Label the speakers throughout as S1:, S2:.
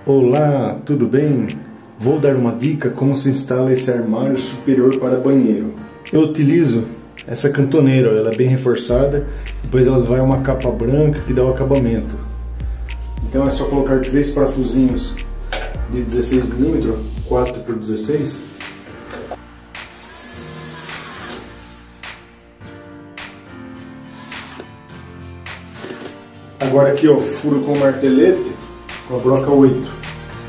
S1: Olá, tudo bem? Vou dar uma dica como se instala esse armário superior para banheiro. Eu utilizo essa cantoneira, ela é bem reforçada, depois ela vai uma capa branca que dá o acabamento. Então é só colocar 3 parafusinhos de 16 mm, 4 por 16. Agora aqui, ó, furo com martelete com a broca 8.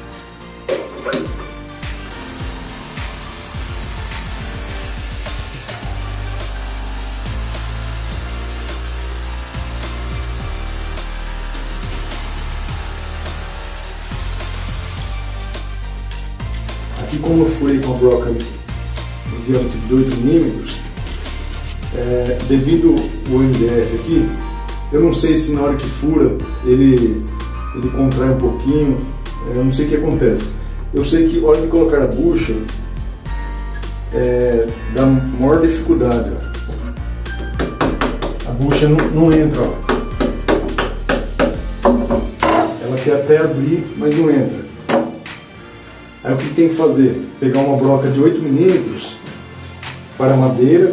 S1: Aqui, como eu furei com a broca de diâmetro de 8 mm, devido ao MDF aqui, eu não sei se na hora que fura ele contrai um pouquinho, eu não sei o que acontece. Eu sei que na hora de colocar a bucha dá maior dificuldade. Ó. A bucha não entra. Ó. Ela quer até abrir, mas não entra. Aí o que tem que fazer? Pegar uma broca de 8 mm para madeira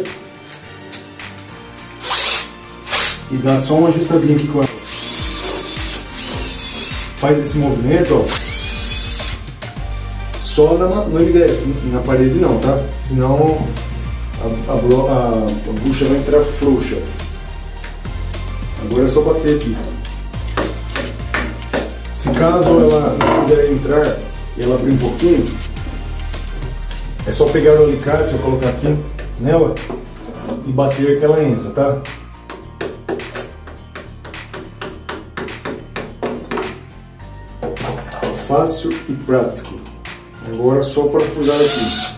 S1: e dar só uma ajustadinha aqui com ela. Faz esse movimento, ó, só no MDF, na parede não, tá? Senão a bucha vai entrar frouxa. Agora é só bater aqui. Se caso ela quiser entrar e ela abrir um pouquinho, é só pegar o alicate, eu colocar aqui nela e bater que ela entra, tá? Fácil e prático. Agora só parafusar aqui.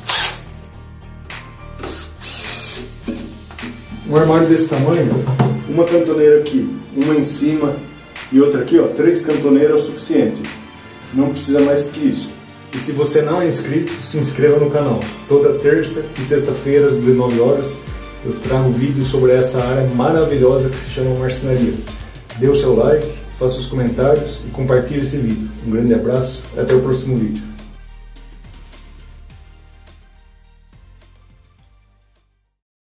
S1: Um armário desse tamanho, uma cantoneira aqui, uma em cima e outra aqui, ó, 3 cantoneiras é o suficiente. Não precisa mais que isso. E se você não é inscrito, se inscreva no canal. Toda terça e sexta-feira às 19 horas eu trago vídeos sobre essa área maravilhosa que se chama marcenaria. Dê o seu like, faça os comentários e compartilhe esse vídeo. Um grande abraço e até o próximo vídeo.